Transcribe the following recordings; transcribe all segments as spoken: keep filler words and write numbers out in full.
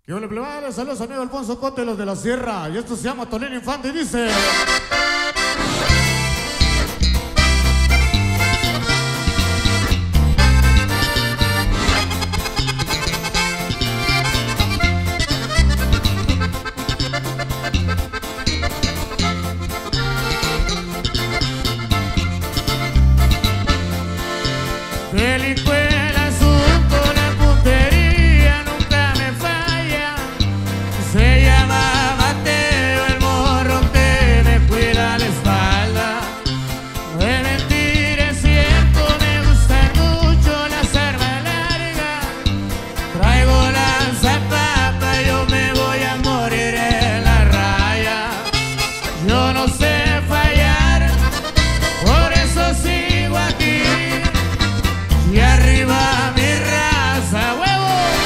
Que le plebades, saludos amigo Alfonso Cote, los de la Sierra. Y esto se llama Tonino Infante y dice... Feliz el asunto, la puntería nunca me falla. Se llama Mateo, el morro que me cuida la espalda. No es mentira, es cierto, me gustan mucho las armas largas. Traigo lanzapapa, yo me voy a morir en la raya. Yo no sé fallar, por eso sigo aquí. Y arriba mi raza, huevo.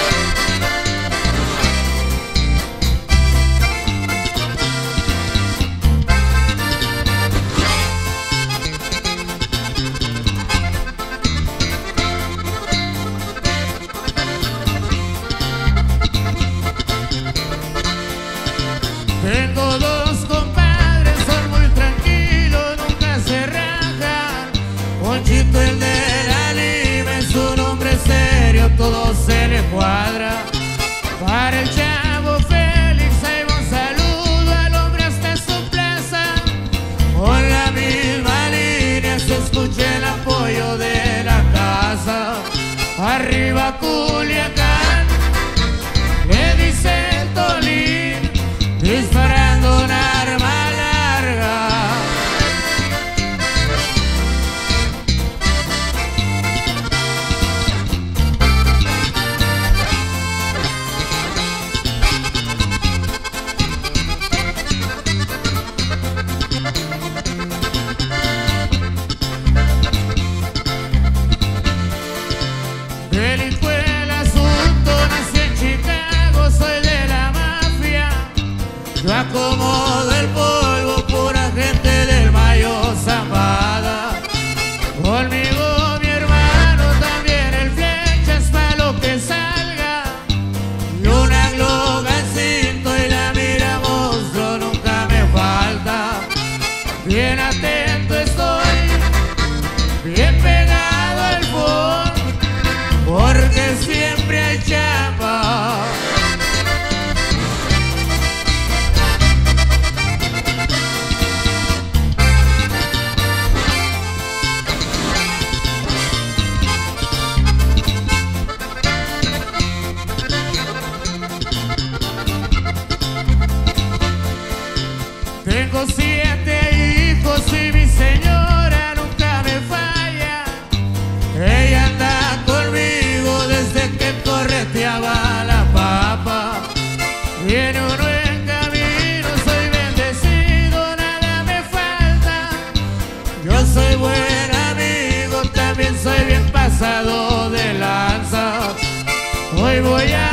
Tengo dos compadres, son muy tranquilos, nunca se rajan. Ponchito el de su nombre serio, todo se le cuadra. Para el chavo Félix, ahí va un saludo al hombre hasta su plaza. Con la misma línea se escucha el apoyo de la casa. Arriba Culiacán, le dice el Tolín, disparando un arma larga. Feliz fue el asunto, nací en Chicago, soy de la mafia. Yo acomodo el polvo, pura gente del Mayo Zambada. Conmigo mi hermano, también el flechas pa' lo que salga. Y una gloga en cinto y la mira monstruo nunca me falta. Bien atento estoy, bien pegado al fondo, porque siempre hay chamba. Tengo siete hijos y mi señora nunca me falla. Ella anda conmigo desde que correteaba la papa. Viene uno en camino, soy bendecido, nada me falta. Yo soy buen amigo, también soy bien pasado de lanza. Hoy voy a